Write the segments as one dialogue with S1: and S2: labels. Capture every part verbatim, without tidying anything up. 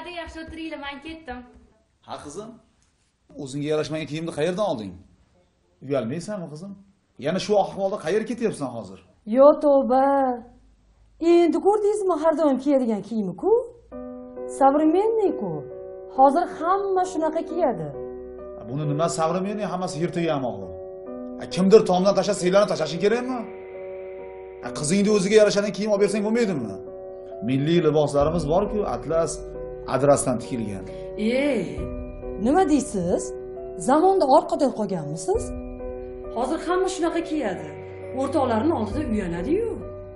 S1: bo'ladi, yaxshi o'tiringlar, men ketdim.
S2: Ha qizim, o'zingga yarashmagan kiyimni qayerdan olding? Uyalmaysanmi qizim? Yana shu ahvolda qayerga ketyapsan hozir?
S3: Yo tavba. Endi ko'rdingizmi har doim kiyadigan kiyimi-ku? Современный-ku. Hozir hamma shunaqa kiyadi.
S2: Buni nima современный, hammasi yirtiq yamog'i. Kimdir tomdan tashlab, siylarni tashlashing kerakmi? Qizingni o'ziga yarashadigan kiyim olib bersang bo'lmaydimi? Milliy liboslarimiz bor-ku, atlas, adrasdan tikilgan.
S3: Ey, nima deysiz? Zamonda orqada qolganmisiz? Hozir hamma shunaqa kiyadi. O'rtoqlarning oldida uyanadi-yu.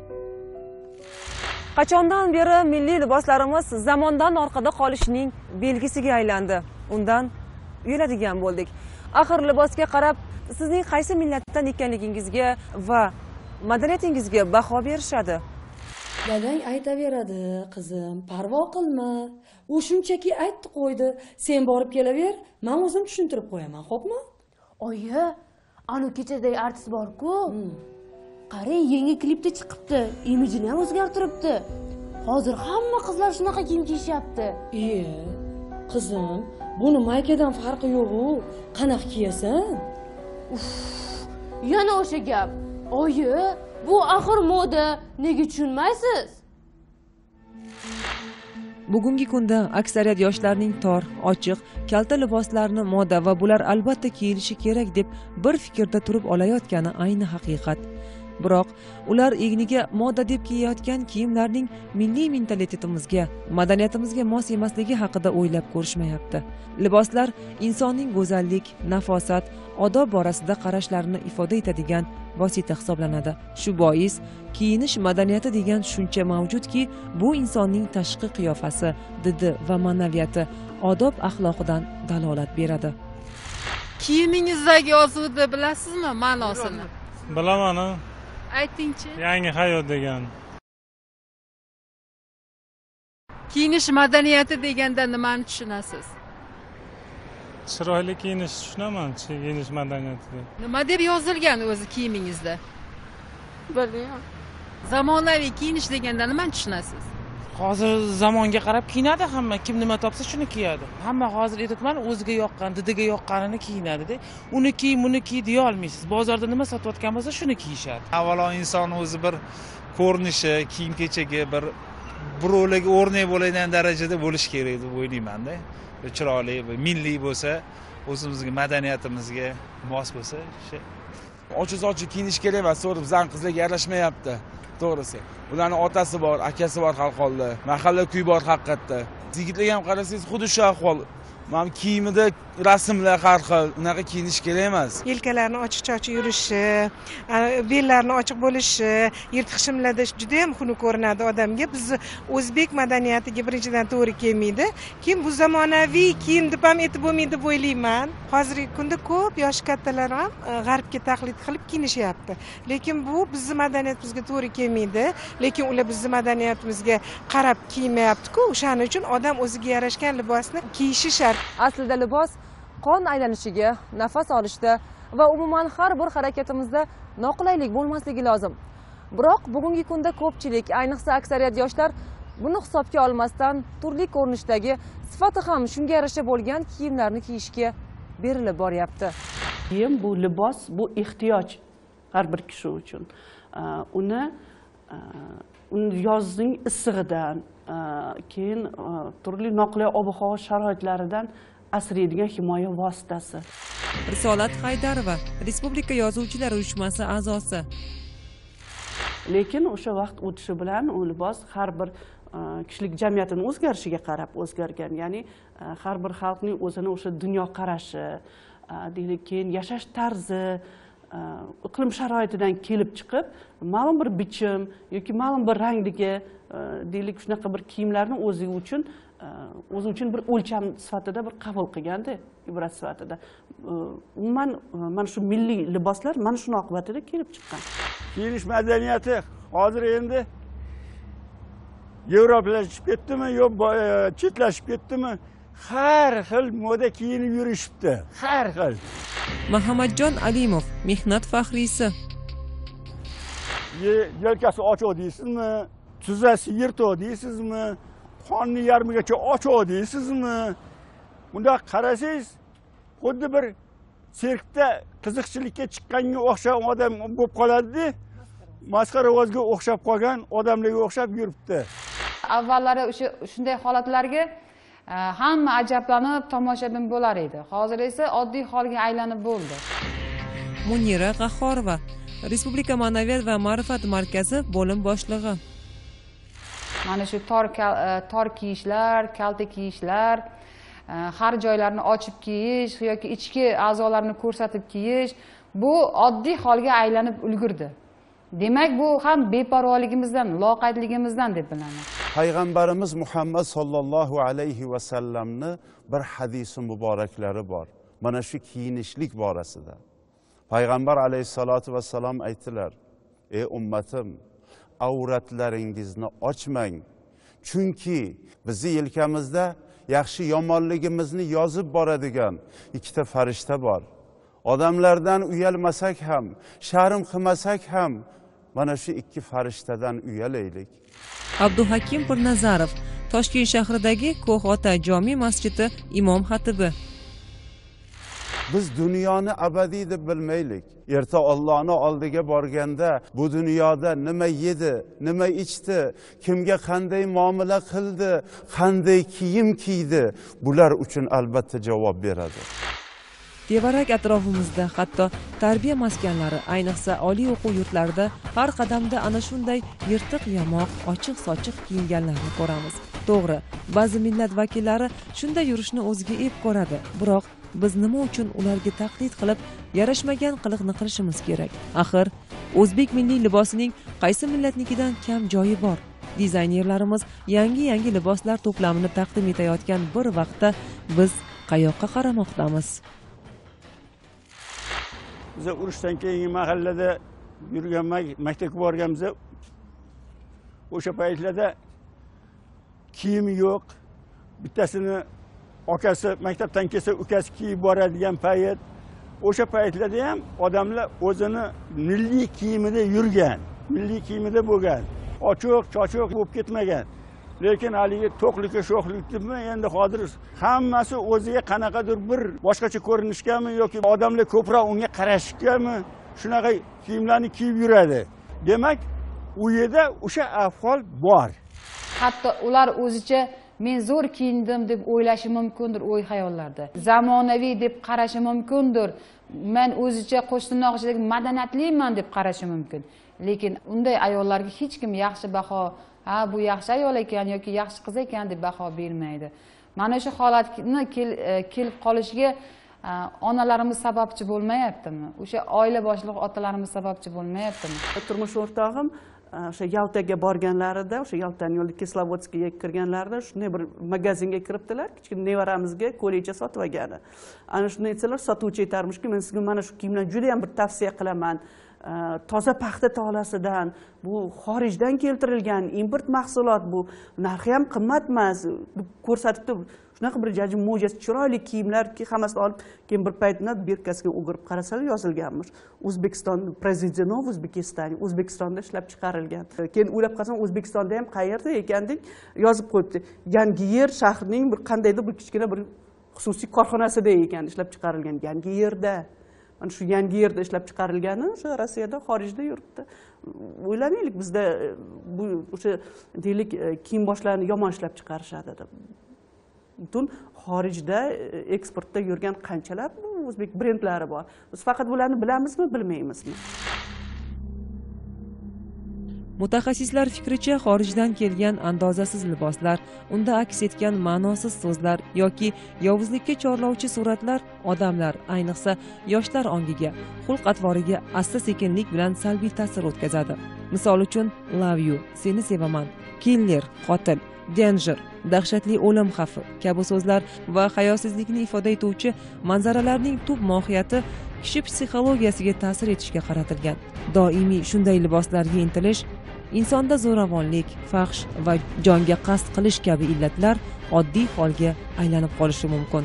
S4: Qachondan beri milliy liboslarimiz zamondan orqada qolishning belgisiga aylandi. Undan uyaladigan bo'ldik. Axir libosga qarab, sizning qaysi millatdan ekanligingizga va madaniyatingizga baho berishadi.
S3: Dadang aytaveradi, qizim, parvo qilma. U shunchaki aytdi qo'ydi. Sen borib kelaver, men o'zim tushuntirib qo'yaman, xo'pmi?
S1: Oyi, anu kechadagi artist bor-ku. Qarang, yangi klipda chiqibdi. Imijini ham o'zgartiribdi. Hozir hamma qizlar shunaqa kiyim kiyishyapti.
S3: Iye, qizim, buni maykadan farqi yo'q-ku. Qanaqa kiyasan?
S1: Uf, yana o'sha gap. Oyi, bu axir moda, nega tushunmaysiz?
S4: Bugungi kunda aksariyat yoshlarning tor, ochiq, kalta liboslarni moda va bular albatta kiyilishi kerak deb bir fikrda turib olayotgani ayni haqiqat. Biroq ular egniga moda deb kiyayotgan kiyimlarning milliy mentalitetimizga, madaniyatimizga mos emasligi haqida o'ylab ko'rishmayapti. Liboslar insonning go'zallik, nafosat, odob borasida qarashlarini ifoda etadigan vosita hisoblanadi. Shu bois kiyinish madaniyati degan tushuncha mavjudki, bu insonning tashqi qiyofasi, didi va ma'naviyati, odob axloqidan dalolat beradi.
S5: Kiyimingizdagi yozuvni bilasizmi ma'nosini?
S6: Bilaman.
S5: Aytingchi.
S6: Yangi hayot degan.
S5: Kiyinish madaniyati deganda nimani tushunasiz?
S6: Chiroyli kiyinish tushunaman, kiyinish madaniyati.
S5: Nima deb yozilgan o'zi kiyimingizda?
S1: Bilmayman.
S5: Zamonaviy kiyinish deganda nimani tushunasiz?
S7: Hozir zamonga qarab kiyinadi hamma, kim nima topsa shuni kiyadi. Hamma hozir aytibman, o'ziga yoqqan, didiga yoqqanini kiyinadi-da. Uni kiy, buni kiy deya olmaysiz. Bozorda nima sotayotgan bo'lsa, shuni kiyishadi.
S8: Avvalo inson o'zi bir ko'rinishi, kiyim-kechagi bir birovlarga o'rnak bo'ladigan darajada bo'lish kerak deb o'ylayman-da. Chiroyli, milliy bo'lsa, o'zimizga, madaniyatimizga mos bo'lsa, shu
S9: ochiq-ochiq kiyinish kerak emas, to'g'ri, bizning qizlarga yarashmayapti. To'g'risi. Ularning otasi bor, akasi bor har holda. Mahalla kuy bor haqiqatda. Yigitlarga ham qarasangiz, xuddi shu ahvol. Mana kiyimida rasmlar har xil, unaqa kiyinish kerak emas.
S10: Yelkalarni ochiq-ochiq yurishi, bellarni ochiq bo'lishi, yirtiq shimlarda juda ham xunuk ko'rinadi odamga. Biz o'zbek madaniyatiga birinchidan to'g'ri kelmaydi. Keyin bu zamonaviy kiyim deb ham aytib bo'lmaydi deb o'ylayman. Hozirgi kunda ko'p yosh kattalar ham g'arbga taqlid qilib kiyinishyapti. Lekin bu bizning madaniyatimizga to'g'ri kelmaydi. Lekin ular bizning madaniyatimizga qarab kiymayapti-ku. O'shaning uchun odam o'ziga yarashgan libosni kiyishi shart.
S4: Aslida libos qon aylanishiga, nafas olishda va umuman har bir harakatimizda noqulaylik bo'lmasligi lozim. Biroq bugungi kunda ko'pchilik, ayniqsa aksariyat yoshlar buni hisobga olmasdan turli ko'rinishdagi, sifati ham shunga yarasha bo'lgan kiyimlarni kiyishga berilib boryapti.
S11: Kiyim bu libos, bu ehtiyoj har bir kishi uchun. Uni yozning issig'idan, keyin turli noqulay ob-havo sharoitlaridan asraydigan himoya vositasi.
S4: Risolat Haydarova, Respublika Yozuvchilar uyushmasi a'zosi.
S11: Lekin o'sha vaqt o'tishi bilan u libos har bir kishilik jamiyatining o'zgarishiga qarab o'zgargan. Ya'ni har bir xalqning o'zini o'sha dunyo qarashi, deylik, keyin yashash tarzi, iqlim sharoitidan kelib chiqib, ma'lum bir bichim yoki ma'lum bir rangligi, deylik, shunaqa bir kiyimlarni o'zi uchun o'zi uchun bir o'lcham sifatida bir qabul qilganda, ibrat sifatida. Umuman mana shu milliy liboslar mana shu oqibatida kelib chiqqan.
S12: Kiyinish madaniyati hozir endi yevropalashib ketdimi, yo chetlashib ketdimi? Har xil moda kiyinib yurishibdi. Har xil.
S4: Muhammadjon Alimov, mehnat faxriysi.
S12: Yelkasi ochiq deysizmi? Tuzasi yirtiq deysizmi? xonni yarmigacha ochoq deysizmi? Bunda qarasangiz, xuddi bir sirkda qiziqchilikka chiqqanga o'xshagan odam bo'lib qoladi-da. Masxarabozga o'xshab qolgan odamlarga o'xshab yuribdi.
S13: Avvallari o'sha shunday holatlarga hamma ajablanib tomoshabin bo'lar edi. Hozir esa oddiy holga aylanib bo'ldi.
S4: Munira Qahhorova, Respublika Ma'naviyat va ma'rifat markazi bo'lim boshlig'i.
S13: Mana shu tor tor kiyishlar, kalta kiyishlar, har joylarni ochib kiyish yoki ichki a'zolarni ko'rsatib kiyish bu oddiy holga aylanib ulgurdi. Demak, bu ham beparvoligimizdan, loqaydligimizdan deb bilaman.
S14: Payg'ambarimiz Muhammad sallallohu alayhi va sallamni bir hadisi muboraklari bor. Mana shu kiyinishlik borasida. Payg'ambar alayhisolatu vassalom aytdilar: "Ey ummatim, avratlaringizni ochmang. Chunki bizni yelkamizda yaxshi yomonligimizni yozib boradigan ikkita farishta bor. Odamlardan uyalmasak ham, sharm qilmasak ham, mana shu ikki farishtadan uyalaylik."
S4: Abduhakim Pirnazarov, Toshkent shahridagi Ko'hota jome masjidi imom xatibi.
S14: Biz dunyoni abadiy deb bilmaylik. Erta Allohning oldiga borganda bu dunyoda nima yedi, nima ichdi, kimga qanday muomala qildi, qanday kiyim kiydi, bular uchun albatta javob beradi.
S4: Tevarak atrofimizda, hatto tarbiya maskanlari, ayniqsa oliy o'quv yurtlarida har qadamda ana shunday yirtiq yamoq, ochiq-sochiq kiyinganlarni ko'ramiz. To'g'ri, ba'zi millat vakillari shunday yurishni o'ziga ep ko'radi, biroq biz nima uchun ularga taqlid qilib, yarashmagan qiliqni qilishimiz kerak? Axir o'zbek milliy libosining qaysi millatnikidan kam joyi bor? Dizaynerlarimiz yangi-yangi liboslar to'plamini taqdim etayotgan bir vaqtda biz qayoqqa qaramoqdamiz?
S12: Biz urushdan keyingi mahallada yurgan maktabga borganimizda o'sha paytlarda kiyimi yo'q. Bittasini akasi maktabdan kelsa ukasi kiyib boradigan payt. O'sha paytlarda ham odamlar o'zini milliy kiyimida yurgan, milliy kiyimida bo'lgan. Ochiq, chochiq bo'lib ketmagan. Lekin haligi to'qlikka sho'xlikdimi, endi hozir hammasi o'ziga qanaqadir bir boshqacha ko'rinishgami yoki odamlar ko'proq unga qarashgami, shunaqa kiyimlarni kiyib yuradi. Demak, u yerda o'sha ahvol bor.
S13: Hatto ular o'zicha men zo'r kiyindim deb o'ylashi mumkindir o'y xayollarda. Zamonaviy deb qarashi mumkindir. Men o'zicha Qo'shtirnoq ichidagi madaniyatliman deb qarashi mumkin. Lekin unday ayollarga hech kim yaxshi baho, ha bu yaxshi ayol ekan yoki yaxshi qiz ekan deb baho bermaydi. Mana shu holatni kelib qolishiga onalarimiz sababchi bo'lmayaptimi? O'sha oila boshlig'i otalarimiz sababchi bo'lmayaptimi?
S11: Turmush o'rtog'im o'sha Yaltaga borganlarida, o'sha Yaltaning yo'lida Kislovodskga kirganlarida shunday bir magazinga kiribdilar, kichkina nevaramizga ko'ylakcha sotib olgani. Ana shunday aytsalar, sotuvchi aytarmishki, men sizga mana shu kiyimlarni juda ham bir tavsiya qilaman. Toza paxta tolasidan, bu xorijdan keltirilgan import mahsulot, bu narxi ham qimmat emas deb ko'rsatibdi. Shunaqa bir jajji mo'jiz chiroyli kiyimlarki, hammasini olib, keyin bir paytda birkasiga o'girib qarasalar yozilganmish. O'zbekiston Prezidentov O'zbekiston, O'zbekistonda ishlab chiqarilgan. Keyin o'ylab qarasam, O'zbekistonda ham qayerda ekandek yozib qo'yibdi. Yangiyer shahrining bir qandaydir bir kichkina bir xususiy korxonasida ekan ishlab chiqarilgan. Yangiyerda. Mana shu Yangiyerda ishlab chiqarilgani o'sha Rossiyada, xorijda yuribdi. O'ylamaylik, bizda bu o'sha deylik kiyim boshlarini yomon ishlab chiqarishadi deb. Butun xorijda eksportda yurgan qanchalar o'zbek brendlari bor. Biz faqat bularni bilamizmi, bilmaymizmi?
S4: Mutaxassislar fikricha, xorijdan kelgan andozasiz liboslar, unda aks etgan ma'nosiz so'zlar yoki yovuzlikka chorlovchi suratlar odamlar, ayniqsa yoshlar ongiga, xulq-atvoriga asta-sekinlik bilan salbiy ta'sir o'tkazadi. Misol uchun, love you, seni sevaman, killer, qotil, danger, dahshatli o'lim xavfi kabi so'zlar va hayosizlikni ifoda etuvchi manzaralarning tub mohiyati kishi psixologiyasiga ta'sir etishga qaratilgan. Doimiy shunday liboslarga intilish insonda zo'ravonlik, fahsh va jonga qasd qilish kabi illatlar oddiy holga aylanib qolishi mumkin.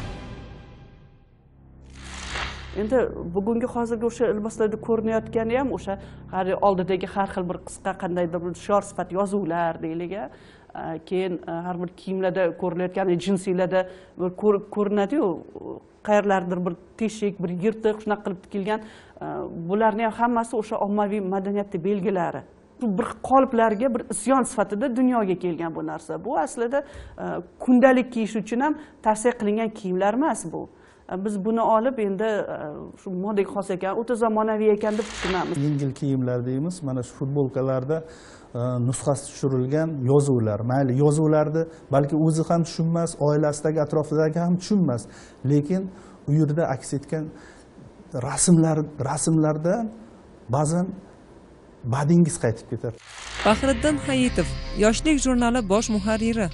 S11: Endi bugungi hozirgi o'sha liboslarda ko'rinayotgani ham o'sha oldidagi har xil bir qisqa qandaydir bir shior sifat yozuvlar deylik. keyin har bir kiyimlarda ko'rilayotgan jinsiylarda bir ko'rinadi-yu, qayerlardir bir teshik, bir yirtiq shunaqa qilib tikilgan, bularning ham hammasi o'sha ommaviy madaniyatning belgilari. Bir qoliplarga bir isyon sifatida dunyoga kelgan bu narsa. Bu aslida kundalik kiyish uchun ham tavsiya qilingan kiyimlar emas bu. Biz buni olib endi shu modaga xos ekan, o'ta zamonaviy ekan deb tushunamiz.
S15: Yengil kiyimlar deymiz. Mana shu futbolkalarda nusxasi tushirilgan yozuvlar. Mayli, yozuvlarni balki o'zi ham tushunmas, oilasidagi, atrofidagi ham tushunmas. Lekin u yerda aks etgan rasmlar, rasmlardan ba'zan badingiz qaytib ketadi.
S4: Faxriddin Hayitov, Yoshlik jurnali bosh muharriri.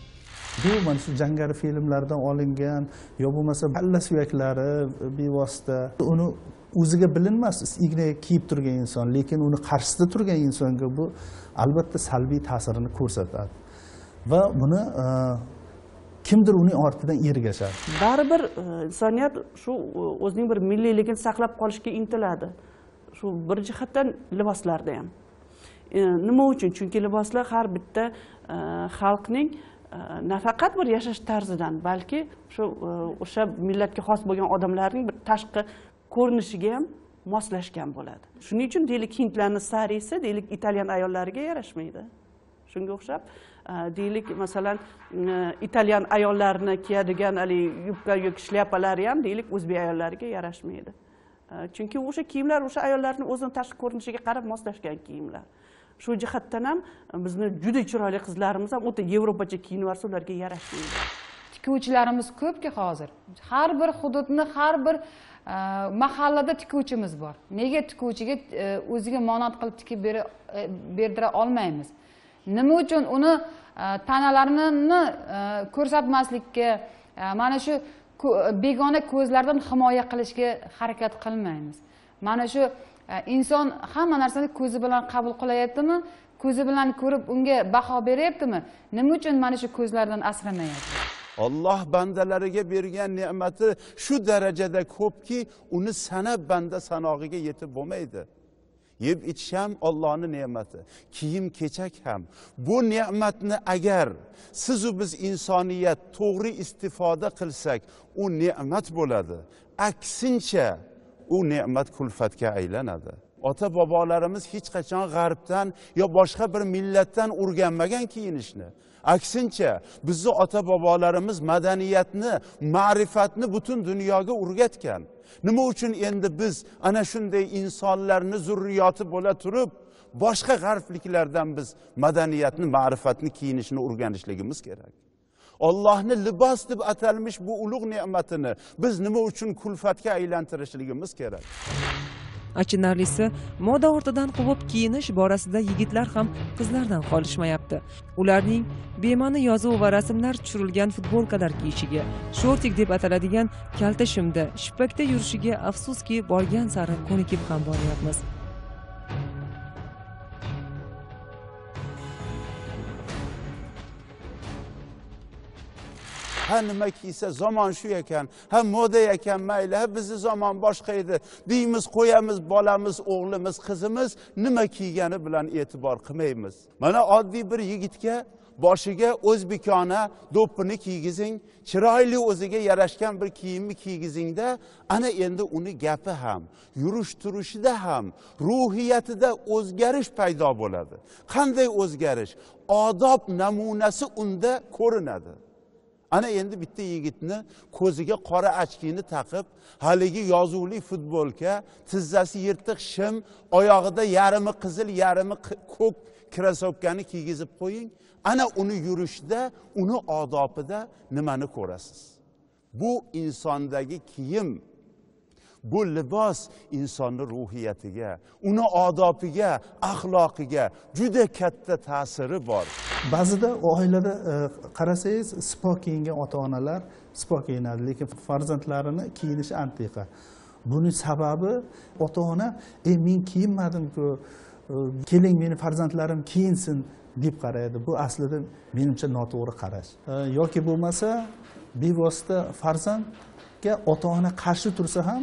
S15: Bu mana shu jangari filmlardan olingan, yo bo'lmasa kalla suyaklari bevosita. Uni o'ziga bilinmas ignaga kiyib turgan inson, lekin uni qarshisida turgan insonga bu albatta salbiy ta'sirini ko'rsatadi. Va buni kimdir uning ortidan ergashadi.
S11: Baribir insoniyat shu o'zining bir milliyligini saqlab qolishga intiladi. Shu bir jihatdan liboslarda ham. Nima uchun? Chunki liboslar har bitta xalqning nafaqat bir yashash tarzidan, balki shu o'sha millatga xos bo'lgan odamlarning bir tashqi ko'rinishiga ham moslashgan bo'ladi. Shuning uchun deylik hindlarning sarisi deylik italyan ayollariga yarashmaydi. Shunga o'xshab deylik masalan italyan ayollarini kiyadigan ali yubka yoki shlyapalari ham deylik o'zbek ayollariga yarashmaydi. Chunki o'sha kiyimlar o'sha ayollarning o'zining tashqi ko'rinishiga qarab moslashgan kiyimlar. Shu jihatdan ham bizni juda chiroyli qizlarimiz ham o'ta yevropacha kiyinib ularga yarashmaydi.
S13: Tikuvchilarimiz ko'pki hozir. Har bir hududni, har bir mahallada tikuvchimiz bor. Nega tikuvchiga o'ziga monand qilib tikib berdira olmaymiz? Nima uchun uni tanalarini ko'rsatmaslikka, mana shu begona ko'zlardan himoya qilishga harakat qilmaymiz? Mana shu inson hamma narsani ko'zi bilan qabul qilayaptimi? Ko'zi bilan ko'rib unga baho beryaptimi? Nima uchun mana shu ko'zlardan asramayapti?
S14: Alloh bandalariga bergan ne'mati shu darajada ko'pki, uni sanab banda sanog'iga yetib bo'lmaydi. Yeb ichish ham Allohning ne'mati, kiyim kechak ham. Bu ne'matni agar siz u biz insoniyat to'g'ri istifoda qilsak, u ne'mat bo'ladi. Aksincha u ne'mat kulfatga aylanadi. Ota bobolarimiz hech qachon g'arbdan yo boshqa bir millatdan o'rganmagan kiyinishni. Aksincha bizni ota bobolarimiz madaniyatni, ma'rifatni butun dunyoga o'rgatgan. Nima uchun endi biz ana shunday insonlarni zurriyoti bo'la turib, boshqa g'arbliklardan biz madaniyatni, ma'rifatni kiyinishni o'rganishligimiz kerak? Allohning libos deb atalmish bu ulug' ne'matini biz nima uchun kulfatga aylantirishligimiz kerak?
S4: Achinarlisi, moda ortidan quvib kiyinish borasida yigitlar ham qizlardan qolishmayapti. Ularning bema'ni yozuv va rasmlar tushirilgan futbolkalar kiyishiga, shortik deb ataladigan kalta shimda, shippakda yurishiga afsuski borgan sari ko'nikib ham boryapmiz.
S14: Ha nima kiysa zamon shu ekan, ha moda ekan, mayli, ha bizni zamon boshqa edi deymiz, qo'yamiz, bolamiz, o'g'limiz, qizimiz nima kiygani bilan e'tibor qilmaymiz. Mana oddiy bir yigitga boshiga o'zbekona do'ppini kiygizing, chiroyli o'ziga yarashgan bir kiyimni kiygizingda, ana endi uni gapi ham, yurish turishida ham, ruhiyatida o'zgarish paydo bo'ladi. Qanday o'zgarish? Odob namunasi unda ko'rinadi. Ana endi bitta yigitni ko'ziga qora ochkini taqib, haligi yozuvli futbolka, tizzasi yirtiq shim, oyog'ida yarimi qizil, yarimi ko'k krasovkani kiygizib qo'ying. Ana uni yurishda, uni odobida nimani ko'rasiz? Bu insondagi kiyim, bu libos insonning ruhiyatiga, uni odobiga, axloqiga juda katta ta'siri bor.
S15: Ba'zida oilada qarasangiz, sipo kiyingan ota-onalar sipo kiyinadi, lekin farzandlarini kiyinishi antiqa. Buning sababi ota-ona, "Ey, men kiyinmadim-ku, keling meni farzandlarim kiyinsin" deb qaraydi. Bu aslida menimcha noto'g'ri qarash. Yoki bo'lmasa, bevosita farzandga ota-ona qarshi tursa ham,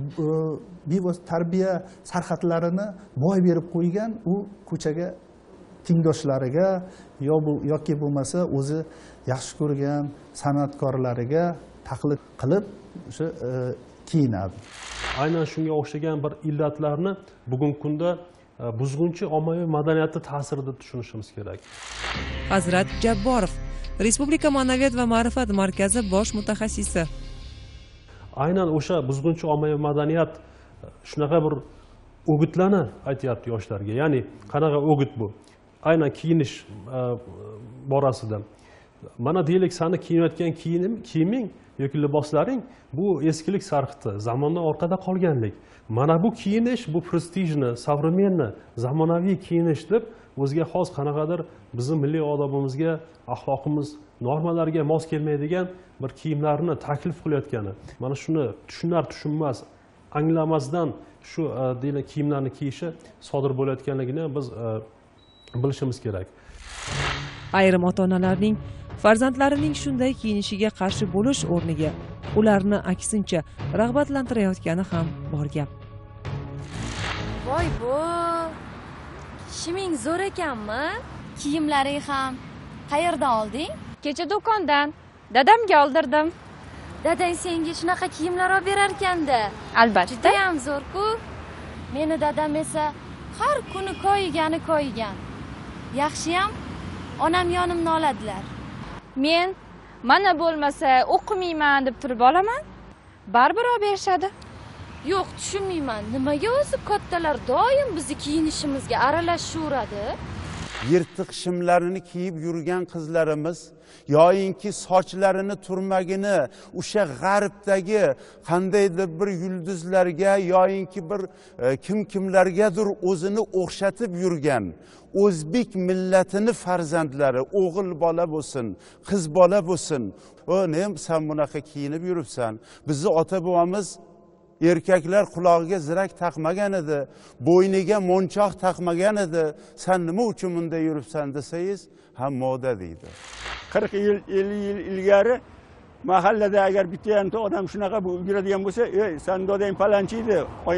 S15: bevosita tarbiya sarxatlarini boy berib qo'ygan, u ko'chaga tengdoshlariga yo bu yoki bo'lmasa o'zi yaxshi ko'rgan san'atkorlariga taqlid qilib o'sha kiyinadi.
S16: Aynan shunga o'xshagan bir illatlarni bugungi kunda buzg'unchi ommaviy madaniyati ta'siri deb tushunishimiz kerak.
S4: Hazrat Jabborov, Respublika Ma'naviyat va ma'rifat markazi bosh mutaxassisi.
S16: Aynan o'sha buzg'unchi ommaviy madaniyat shunaqa bir o'gitlarni aytyapti yoshlarga. Ya'ni qanaqa o'git bu? Aynan kiyinish borasida. Mana deylik, seni kiyinayotgan kiyinim, kiyiming yoki liboslaring bu eskilik sarqiti, zamondan orqada qolganlik. Mana bu kiyinish, bu prestijni, savremenni, zamonaviy kiyinish deb o'ziga xos qanaqadir bizning milliy odobimizga, axloqimiz, normalarga mos kelmaydigan bir kiyimlarni taklif qilayotgani. Mana shuni tushunar tushunmas, anglamasdan shu deylik kiyimlarni kiyishi sodir bo'layotganligini biz bilishimiz kerak.
S4: Ayrim ota-onalarning farzandlarining shunday kiyinishiga qarshi bo'lish o'rniga ularni aksincha rag'batlantirayotgani ham bor gap.
S17: Voy bu, shiming zo'r ekanmi? Kiyimlaring ham qayerdan olding?
S18: Kecha do'kondan, dadamga oldirdim.
S17: Dadang senga shunaqa kiyimlar olib berar ekanda.
S18: Albatta.
S17: Juda ham zo'r-ku. Meni dadam esa har kuni koyigani koyigan. Yaxshiyam onam yonimni oladilar.
S18: Men mana bo'lmasa o'qimayman deb turib olaman. Baribir olib berishadi.
S17: Yo'q, tushunmayman. Nimaga o'zi kattalar doim bizni kiyinishimizga aralashaveradi?
S14: Yirtiq shimlarini kiyib yurgan qizlarimiz yoyinki sochlarini turmagini o'sha g'arbdagi qandaydir bir yulduzlarga yoyinki bir kim kimlargadir o'zini o'xshatib yurgan o'zbek millatini farzandlari, o'g'il bola bo'lsin, qiz bola bo'lsin, o ne sen bunaqa kiyinib yuribsan? Bizni ota bobomiz erkaklar qulog'iga zirak taqmagan edi, bo'yniga monchoq taqmagan edi. Sen nima uchun bunda yuribsan desangiz, ham moda deydi.
S12: qirq yil, ellik yil ilgari mahallada agar bitta yanta odam shunaqa bu yuradigan bo'lsa, "Ey, sen dadang palanchi edi,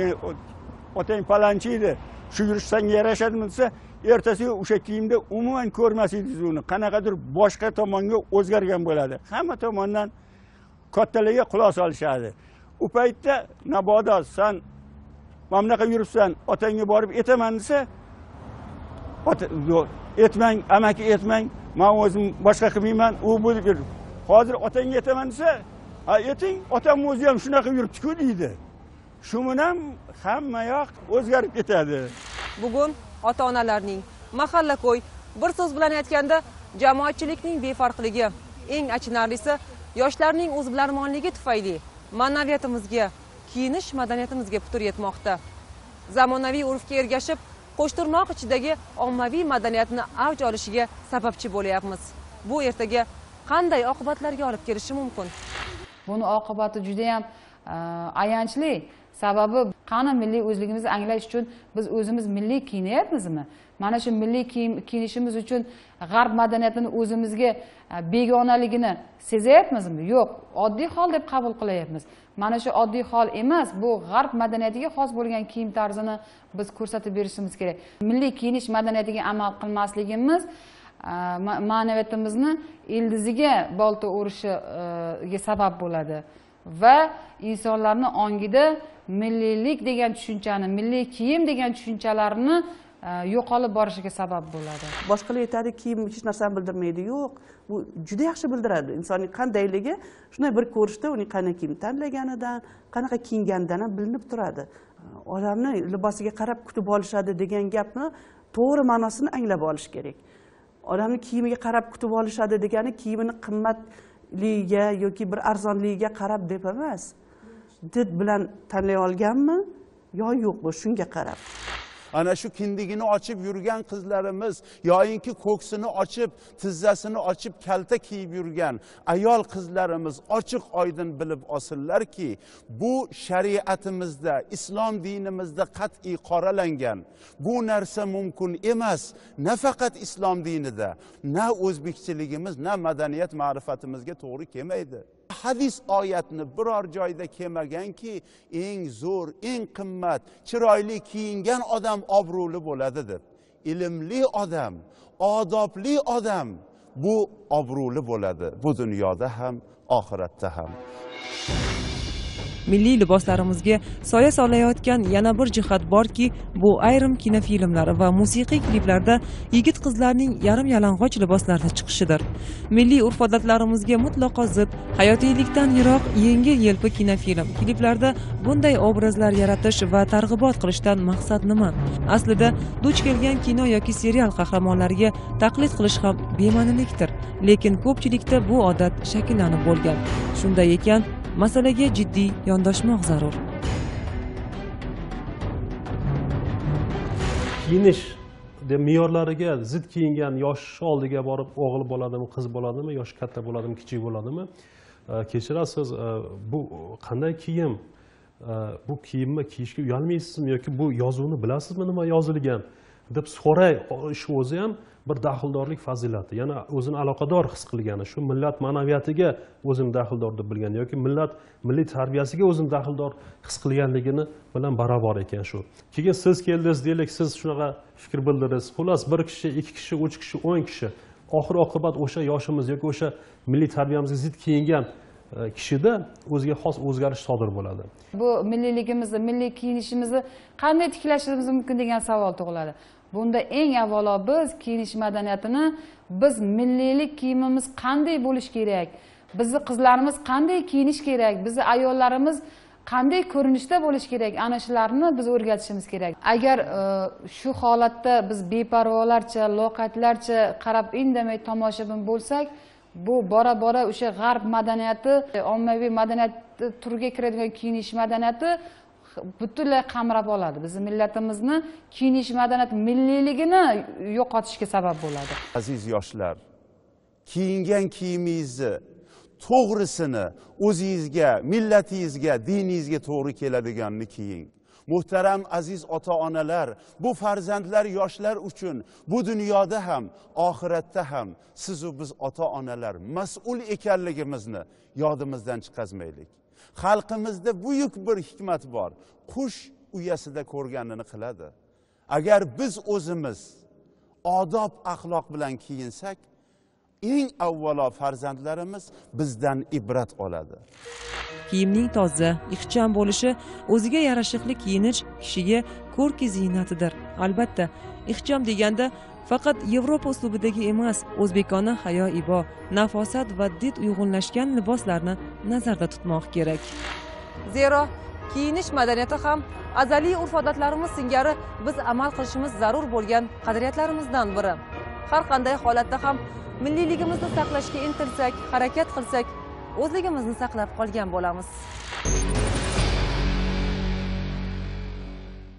S12: otang palanchi edi, shu yurish senga yarashadimi?" desa, ertasiga o'sha kiyimda umuman ko'rmas edingiz uni. Qanaqadir boshqa tomonga o'zgargan bo'ladi. Hamma tomondan kattalarga quloq solishadi. U paytda nabodo sen mana bunaqa yuribsan, otangga borib etaman desa, etmang, amaki etmang, men o'zim boshqa qilmayman, u bu. Hozir otangga etaman desa, ha eting, otam o'zi ham shunaqa yuribdi-ku deydi. Shu bilan hamma yoq o'zgarib ketadi.
S4: Bugun ota-onalarning, mahalla-ko'y, bir so'z bilan aytganda jamoatchilikning befarqligi, eng achinarlisi yoshlarning o'zbilarmonligi tufayli ma'naviyatimizga, kiyinish madaniyatimizga putur yetmoqda. Zamonaviy urfga ergashib, qo'shtirnoq ichidagi ommaviy madaniyatni avj olishiga sababchi bo'layapmiz. Bu ertaga qanday oqibatlarga olib kelishi mumkin?
S13: Buni oqibati juda ham ayanchli. Sababi qani milliy o'zligimizni anglash uchun biz o'zimiz milliy kiyinyapmizmi? Mana shu milliy kiyinishimiz uchun g'arb madaniyatini o'zimizga begonaligini sezayapmizmi? Yo'q, oddiy hol deb qabul qilyapmiz. Mana shu oddiy hol emas, bu g'arb madaniyatiga xos bo'lgan kiyim tarzini biz ko'rsatib berishimiz kerak. Milliy kiyinish madaniyatiga amal qilmasligimiz ma'naviyatimizni ildiziga bolta urishiga sabab bo'ladi va insonlarning ongida milliylik degan tushunchani, milliy kiyim degan tushunchalarni yo'qolib borishiga sabab bo'ladi.
S11: Boshqalar aytadi, kiyim hech narsani bildirmaydi. Yo'q, bu juda yaxshi bildiradi. Insonning qandayligi shunday bir ko'rishda uning qanday kiyim tanlaganidan, qanaqa kiyinganidan ham bilinib turadi. Odamni libosiga qarab kutib olishadi degan gapni to'g'ri ma'nosini anglab olish kerak. Odamni kiyimiga qarab kutib olishadi degani kiyimini qimmatligiga yoki bir arzonligiga qarab deb emas. Did bilan tanlay olganmi yo yo'q, bu shunga qarab.
S14: Ana shu kindigini ochib yurgan qizlarimiz, yoyinki ko'ksini ochib, tizzasini ochib kalta kiyib yurgan ayol qizlarimiz ochiq oydin bilib olsinlarki, bu shariatimizda, islom dinimizda qat'iy qoralangan. Bu narsa mumkin emas, nafaqat islom dinida, na o'zbekchiligimiz, na madaniyat ma'rifatimizga to'g'ri kelmaydi. Hadis oyatni biror joyda kelmaganki, eng zo'r, eng qimmat, chiroyli kiyingan odam obro'li bo'ladi deb. ilmli odam, odobli odam bu obro'li bo'ladi, bu dunyoda ham, oxiratda ham.
S4: Milliy liboslarimizga soya solayotgan yana bir jihat borki, bu ayrim kinofilmlar va musiqiy kliplarda yigit qizlarning yarim yalang'och liboslarda chiqishidir. Milliy urf-odatlarimizga mutlaqo zid, hayotiylikdan yiroq, yengil-yelpi kinofilm kliplarda bunday obrazlar yaratish va targ'ibot qilishdan maqsad nima? Aslida duch kelgan kino yoki serial qahramonlariga taqlid qilish ham bema'nilikdir, lekin ko'pchilikda bu odat shakllanib bo'lgan. Shunday ekan, masalaga jiddiy yondoshmoq zarur.
S16: Kiyinish me'yorlariga zid kiyingan yosh oldiga borib o'g'il bo'ladimi, qiz bo'ladimi, yoshi katta bo'ladimi, kichik bo'ladimi? Kechirasiz, bu qanday kiyim? Bu kiyimni kiyishga uyalmaysizmi yoki bu yozuvni bilasizmi, nima yozilgan deb so'ray shu o'zi ham bir daxldorlik fazilati. Yana o'zini aloqador his qilgani, shu millat ma'naviyatiga o'zini daxldor deb bilgan yoki millat milliy tarbiyasiga o'zini daxldor his qilganligini bilan barobar ekan shu. Keyin siz keldingiz, deylik, siz shunaqa fikr bildirasiz. Xullas, bir kishi, ikki kishi, uch kishi, o'n kishi oxir oqibat o'sha yoshimiz yoki o'sha milliy tarbiyamizga zid kiyingan kishida o'ziga xos o'zgarish sodir bo'ladi.
S13: Bu milliyligimizni, milliy kiyinishimizni qanday tiklashimiz mumkin degan savol tug'iladi. Bunda eng avvalo biz kiyinish madaniyatini, biz milliylik kiyimimiz qanday bo'lish kerak? Bizni qizlarimiz qanday kiyinish kerak? Bizni ayollarimiz qanday ko'rinishda bo'lish kerak? Ana shularni biz o'rgatishimiz kerak. Agar shu holatda biz beparvolarcha, loqaydlarcha qarab indamay tomoshabin bo'lsak, bu bora bora o'sha g'arb madaniyati, ommaviy madaniyat turiga kiradigan kiyinish madaniyati butunlay qamrab oladi. Bizning millatimizni kiyinish madaniyati milliyligini yo'qotishga sabab bo'ladi.
S14: Aziz yoshlar, kiyingan kiyimingizni to'g'risini o'zingizga, millatingizga, diningizga to'g'ri keladiganini kiying. Muhtaram aziz ota-onalar, bu farzandlar, yoshlar uchun bu dunyoda ham, oxiratda ham siz va biz ota-onalar mas'ul ekanligimizni yodimizdan chiqazmaylik. Xalqimizda buyuk bir hikmat bor. Qush uyasida ko'rganini qiladi. Agar biz o'zimiz odob, axloq bilan kiyinsak, eng avvalo farzandlarimiz bizdan ibrat oladi.
S4: Kiyimning toza, ixcham bo'lishi, o'ziga yarashiqli kiyinish kishiga ko'rki ziynatidir. Albatta, ixcham deganda faqat Yevropa uslubidagi emas, o'zbekona hayo-ibo, nafosat va did uyg'unlashgan liboslarni nazarda tutmoq kerak. Zero, kiyinish madaniyati ham azaliy urf-odatlarimiz singari biz amal qilishimiz zarur bo'lgan qadriyatlarimizdan biri. Har qanday holatda ham milliyligimizni saqlashga intilsak, harakat qilsak, o'zligimizni saqlab qolgan bo'lamiz.